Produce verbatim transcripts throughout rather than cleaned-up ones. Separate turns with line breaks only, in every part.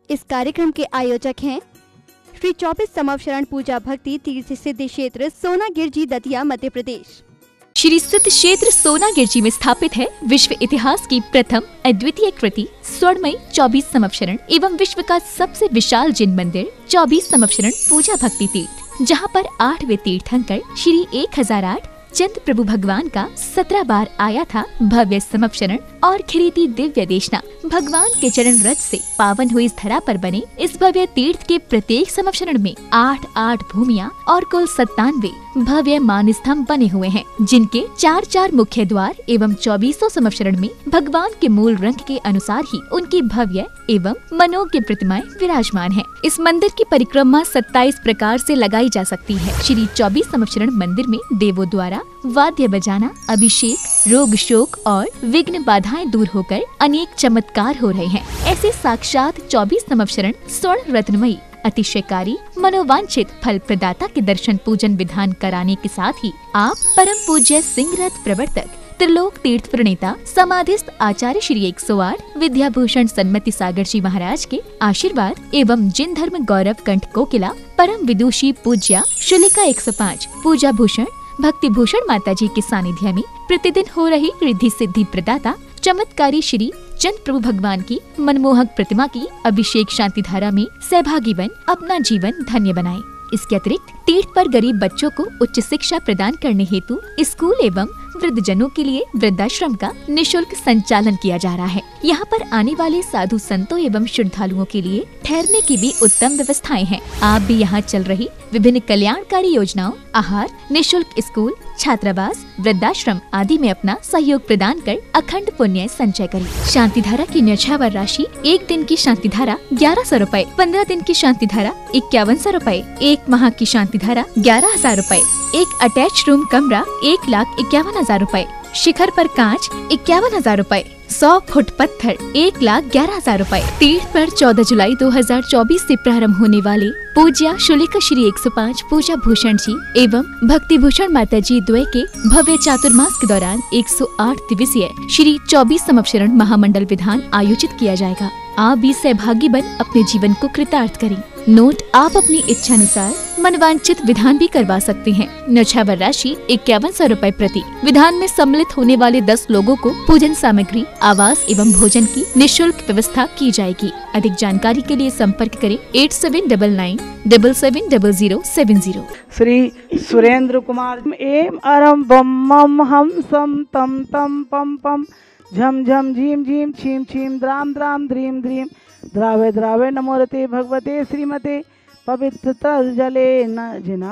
इस कार्यक्रम के आयोजक हैं श्री चौबीस समवशरण पूजा भक्ति तीर्थ सिद्धि क्षेत्र सोनागिरजी दतिया मध्य प्रदेश।
श्री सिद्ध क्षेत्र सोनागिरजी में स्थापित है विश्व इतिहास की प्रथम अद्वितीय कृति स्वर्णमयी चौबीस समवशरण एवं विश्व का सबसे विशाल जिन मंदिर चौबीस समवशरण पूजा भक्ति तीर्थ, जहां पर आठवें तीर्थंकर श्री एक हजार आठ चंद प्रभु भगवान का सत्रह बार आया था भव्य समवशरण और खिरीती दिव्य देशना भगवान के चरण रज से पावन हुई इस धरा पर बने इस भव्य तीर्थ के प्रत्येक समवशरण में आठ आठ भूमिया और कुल सत्तानवे भव्य मान स्तंभ बने हुए हैं, जिनके चार चार मुख्य द्वार एवं चौबीसों समवशरण में भगवान के मूल रंग के अनुसार ही उनकी भव्य एवं मनोज्ञ प्रतिमाएं विराजमान हैं। इस मंदिर की परिक्रमा सत्ताईस प्रकार से लगाई जा सकती है। श्री चौबीस समवशरण मंदिर में देवों द्वारा वाद्य बजाना, अभिषेक, रोग शोक और विघ्न बाधाएं दूर होकर अनेक चमत्कार हो रहे हैं। ऐसे साक्षात चौबीस समवशरण स्वर्ण रत्नमयी अतिशयकारी मनोवांछित फल प्रदाता के दर्शन पूजन विधान कराने के साथ ही आप परम पूज्य सिंह रथ प्रवर्तक त्रिलोक तीर्थ प्रणेता समाधिस्थ आचार्य श्री एक सौ आठ विद्याभूषण सन्मति सागर जी महाराज के आशीर्वाद एवं जिन धर्म गौरव कंठ कोकिला परम विदुषी पूज्या शुलिका एक सौ पाँच पूजा भूषण भक्ति भूषण माता जी के सानिध्य में प्रतिदिन हो रही रिद्धि सिद्धि प्रदाता चमत्कारी श्री चंद प्रभु भगवान की मनमोहक प्रतिमा की अभिषेक शांति धारा में सहभागी बन अपना जीवन धन्य बनाएं। इसके अतिरिक्त तीर्थ पर गरीब बच्चों को उच्च शिक्षा प्रदान करने हेतु स्कूल एवं वृद्ध जनों के लिए वृद्धाश्रम का निशुल्क संचालन किया जा रहा है। यहाँ पर आने वाले साधु संतों एवं श्रद्धालुओं के लिए ठहरने की भी उत्तम व्यवस्थाएं हैं। आप भी यहाँ चल रही विभिन्न कल्याणकारी योजनाओं, आहार, निशुल्क स्कूल, छात्रावास, वृद्धाश्रम आदि में अपना सहयोग प्रदान कर अखंड पुण्य संचय करें। शांति धारा की न्यौछावर राशि एक दिन की शांति धारा ग्यारह सौ रूपए, पंद्रह दिन की शांति धारा इक्यावन सौ रूपए, एक माह की शांति धारा ग्यारह हजार रूपए, एक अटैच रूम कमरा एक लाख इक्यावन हजार रूपए, शिखर पर कांच इक्यावन हजार रूपए, सौ फुट पत्थर एक लाख ग्यारह हजार रूपए। तीर्थ पर चौदह जुलाई दो हजार चौबीस से प्रारंभ होने वाले पूज्या शुलिका श्री एक सौ पाँच पूजा भूषण जी एवं भक्ति भूषण माता जी द्वय के भव्य चातुर्मास के दौरान एक सौ आठ दिवसीय श्री चौबीस समवशरण महामंडल विधान आयोजित किया जाएगा। आप भी सहभागी बन अपने जीवन को कृतार्थ करें। नोट, आप अपनी इच्छा अनुसार मनवांचित विधान भी करवा सकते हैं। न्यौछावर राशि इक्यावन सौ रूपए प्रति। विधान में सम्मिलित होने वाले दस लोगों को पूजन सामग्री, आवास एवं भोजन की निःशुल्क व्यवस्था की जाएगी। अधिक जानकारी के लिए संपर्क करें eight seven double nine double seven double zero seven zero.
Shri Surendra Kumar एम अरम बम मम हम सम तम तम पम पम झम झम झीम झीम छीम छीम द्राम द्राम द्रीम द्रीम द्रावे द्रावे नमोरते भगवते श्रीमते पवित्र तर जले न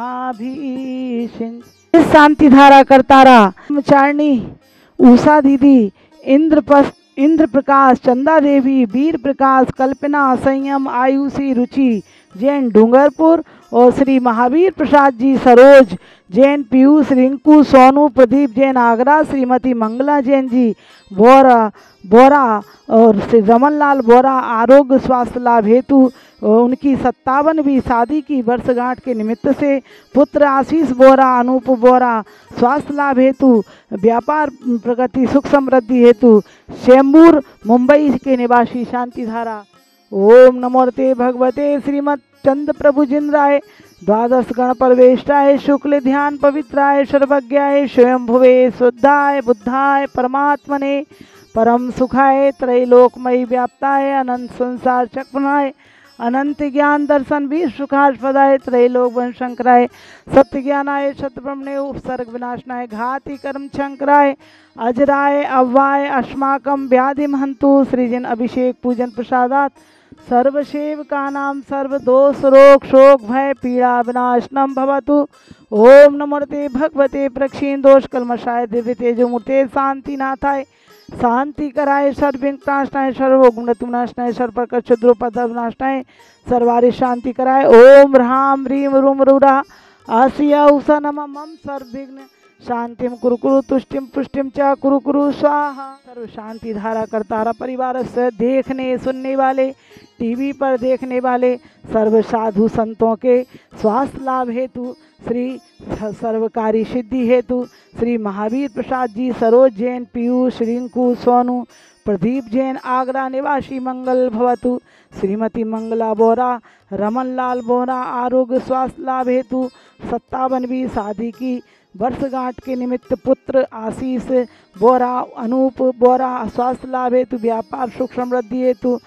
जिनाभीषण। शांति धारा करतारा चारणी उषा दीदी इंद्र इंद्र प्रकाश चंदा देवी वीर प्रकाश कल्पना संयम आयुषी रुचि जैन डूंगरपुर और श्री महावीर प्रसाद जी सरोज जैन पीयूष रिंकू सोनू प्रदीप जैन आगरा श्रीमती मंगला जैन जी बोरा बोरा और श्री रमन लाल बोरा आरोग्य स्वास्थ्य लाभ हेतु उनकी सत्तावनवीं शादी की वर्षगांठ के निमित्त से पुत्र आशीष बोरा अनूप बोरा स्वास्थ्य लाभ हेतु व्यापार प्रगति सुख समृद्धि हेतु शेम्बूर मुंबई के निवासी शांति धारा। ओम नमोरते भगवते श्रीमद चंद प्रभु जिंद्राय द्वादश गण परवेष्टाय शुक्ल ध्यान पवित्राय सर्वज्ञाय स्वयंभुवे शुद्धाय बुद्धाय परमात्मने परम सुखाय त्रैलोकमयी व्याप्ताय अनंत संसार चक्रनाय अनंत ज्ञान दर्शन भी सुखास्पदाय त्रैलोक वंशंकराय सत्य ज्ञानाय सत्यब्रह्मणे उपसर्ग विनाशनाय घाति कर्म शंकराय अजराय अव्वाय अस्माकं व्याधिम हंतु सृजन अभिषेक पूजन प्रसादात सर्वसेवका नाम सर्वदोष रोग शोक भय पीड़ा विनाशनम भवतु। ओम नमोते भगवते प्रक्षीण दोष कलमशाय दिव्य तेजोमूर्ते शांति नाथाय शांति कराय सर्वविघ्नाशनाय सर्वगुणतुमनाशनाय सर्वप्रकट द्रुपदनाशनाय सर्वारि शांति कराय। ओम ह्राम ह्रीम रूम रूरा आसिया उषा नमः मम सर्वविघ्न शांतिम कुरु कुरु तुष्टिम पुष्टिम च कुरु कुरु स्वाहा। सर्व शांति धारा करतारा परिवार से देखने सुनने वाले, टीवी पर देखने वाले सर्व साधु संतों के स्वास्थ्य लाभ हेतु, श्री सर्वकारी सिद्धि हेतु श्री महावीर प्रसाद जी, सरोज जैन, पीयूष, रिंकू, सोनू, प्रदीप जैन, आगरा निवासी मंगल भवतु। श्रीमती मंगला बोरा, रमन लाल बोरा आरोग्य स्वास्थ्य लाभ हेतु सत्तावनवीं शादी की वर्षगांठ के निमित्त पुत्र आशीष बोरा, अनूप बोरा स्वास्थ्य लाभ हेतु व्यापार सुख समृद्धि हेतु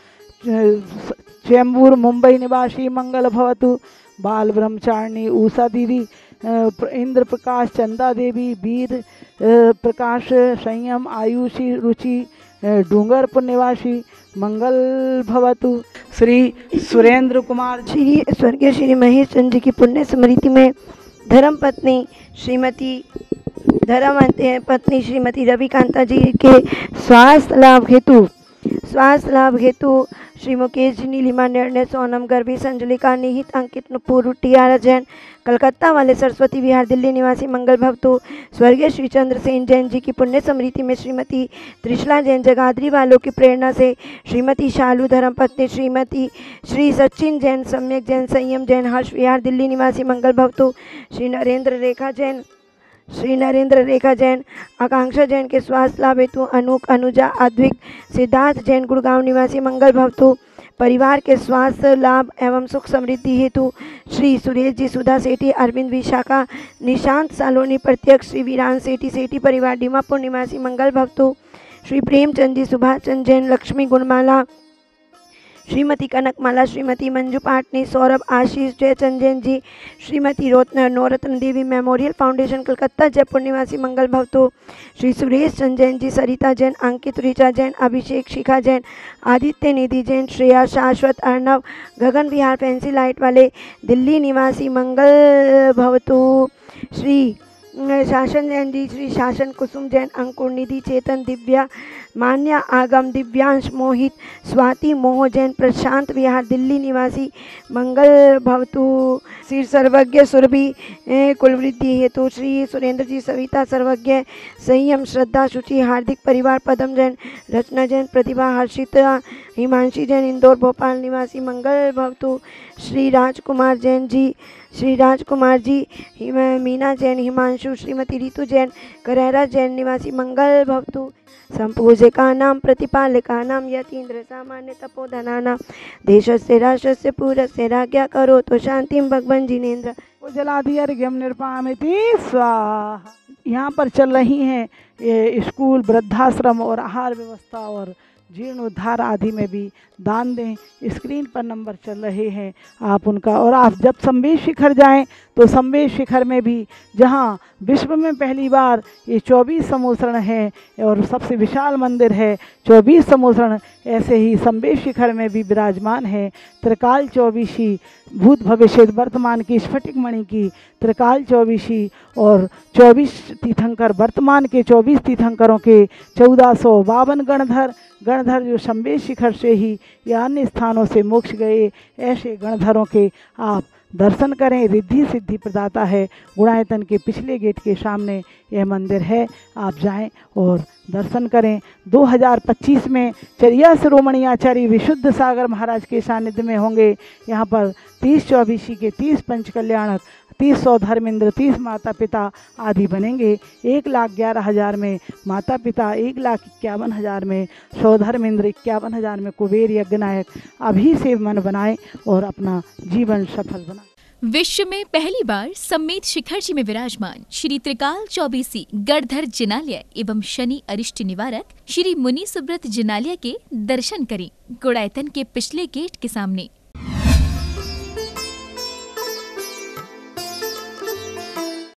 चेंबूर मुंबई निवासी मंगल भवतु। बाल ब्रह्मचारिणी उषा दीदी, इंद्र प्रकाश, चंदा देवी, वीर प्रकाश, संयम, आयुषी, रुचि डूंगरपुर निवासी मंगल भवतु। श्री सुरेंद्र कुमार,
श्री स्वर्गीय श्री महेश चंद्र जी की पुण्य स्मृति में धर्म पत्नी श्रीमती धर्म पत्नी श्रीमती रविकांता जी के स्वास्थ्य लाभ हेतु स्वास्थ्य लाभ हेतु श्री मुकेश जी, नीलिमा, निर्णय, सोनम, गर्भी, संजलिका, निहित, अंकित, नुपुर, टियारा जैन कलकत्ता वाले सरस्वती विहार दिल्ली निवासी मंगल भवतु। स्वर्गीय श्री चंद्रसेन जैन जी की पुण्य स्मृति में श्रीमती त्रिशला जैन जगाधरी वालों की प्रेरणा से श्रीमती शालू धर्म पत्नी श्रीमती श्री सचिन जैन, सम्यक जैन, संयम जैन, हर्ष विहार दिल्ली निवासी मंगल भवतु। श्री नरेंद्र रेखा जैन श्री नरेंद्र रेखा जैन, आकांक्षा जैन के स्वास्थ्य लाभ हेतु अनूक, अनुजा, अद्विक, सिद्धार्थ जैन गुड़गांव निवासी मंगल भवतु। परिवार के स्वास्थ्य लाभ एवं सुख समृद्धि हेतु श्री सुरेश जी, सुधा सेठी, अरविंद विशाखा, निशांत सालोनी प्रत्यक्ष, श्री वीरान सेठी, सेठी परिवार डीमापुर निवासी मंगल भवतु। श्री प्रेमचंद जी, सुभाष चंद्र जैन, लक्ष्मी गुणमाला, श्रीमती कनकमाला, श्रीमती मंजू पाटनी, सौरभ, आशीष, जयचंद जैन जी, श्रीमती नौरत्न देवी मेमोरियल फाउंडेशन कलकत्ता जयपुर निवासी मंगल भवतु। श्री सुरेश चंद जैन जी, सरिता जैन, अंकित, ऋचा जैन, अभिषेक, शिखा जैन, आदित्य निधि जैन, श्रेया, शाश्वत, अर्णव, गगन विहार फैंसी लाइट वाले दिल्ली निवासी मंगल भवतु। श्री शासन जैन जी, श्री शासन कुसुम जैन, अंकुर, निधि, चेतन, दिव्या, मान्या, आगम, दिव्यांश, मोहित, स्वाति, मोह जैन, प्रशांत विहार दिल्ली निवासी मंगल भवतु। श्री सर्वज्ञ सुरभि कुलवृद्धि हेतु श्री सुरेंद्र जी, सविता, सर्वज्ञ, संयम, श्रद्धा, शुचि, हार्दिक परिवार, पदम जैन, रचना जैन, प्रतिभा, हर्षिता, हिमांशी जैन, इंदौर भोपाल निवासी मंगल भवतु। श्री राजकुमार जैन जी, श्री राजकुमार जी, मीना जैन, हिमांशु, श्रीमती रीतु जैन, करहरा जैन निवासी मंगल भवतु। संपूजकानां प्रतिपालकानां यतीन्द्र सामान्य तपोधनानां देशस्य राष्ट्रस्य पूरस्य राज्ञा करोतु शांतिं भगवन् जिनेन्द्र।
जलाधिर्घ्यम निर्पामिति स्वाहा। यहाँ पर चल रही हैं ये स्कूल, वृद्धाश्रम और आहार व्यवस्था और जीर्णोद्धार आदि में भी दान दें। स्क्रीन पर नंबर चल रहे हैं, आप उनका, और आप जब संवेश शिखर जाएं तो संवेश शिखर में भी, जहां विश्व में पहली बार ये चौबीस समोसरण है और सबसे विशाल मंदिर है चौबीस समोसरण, ऐसे ही संवेश शिखर में भी विराजमान है त्रिकाल चौबीसी, भूत भविष्य वर्तमान की स्फटिक मणि की त्रिकाल चौबीसी और चौबीस तीर्थंकर, वर्तमान के चौबीस तीर्थंकरों के चौदह सौ बावन गणधर गणधर जो संवेश शिखर से ही या अन्य स्थानों से मोक्ष गए, ऐसे गणधरों के आप दर्शन करें। रिद्धि सिद्धि प्रदाता है। गुणायतन के पिछले गेट के सामने यह मंदिर है, आप जाएं और दर्शन करें। दो हज़ार पच्चीस में चरिया शिरोमणि आचार्य विशुद्ध सागर महाराज के सानिध्य में होंगे। यहाँ पर तीस चौबीसी के तीस पंच कल्याणक, तीस सौ धर्मेंद्र, तीस माता पिता आदि बनेंगे। एक लाख ग्यारह हज़ार में माता पिता, एक लाख इक्यावन हज़ार में सौ धर्मेंद्र, इक्यावन हज़ार में कुबेर यज्ञ नायक। अभी से मन बनाएं और अपना जीवन सफल बनाएं।
विश्व में पहली बार सम्मेत शिखर जी में विराजमान श्री त्रिकाल चौबीसी गढ़धर जिनालय एवं शनि अरिष्ट निवारक श्री मुनि सुब्रत जिनालय के दर्शन करें। गुड़ायतन के पिछले गेट के सामने